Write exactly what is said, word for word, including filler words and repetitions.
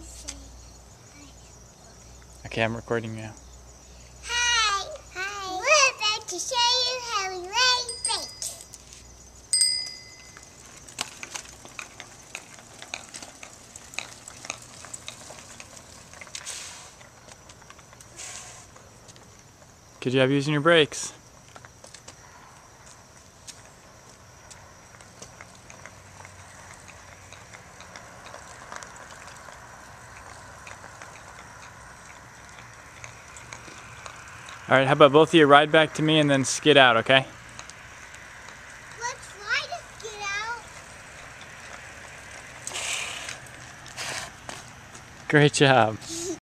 Okay, I'm recording now. Hi! Hi! We're about to show you how we ride bikes. Good job using your brakes. Alright, how about both of you ride back to me and then skid out, okay? Let's ride a skid out. Great job.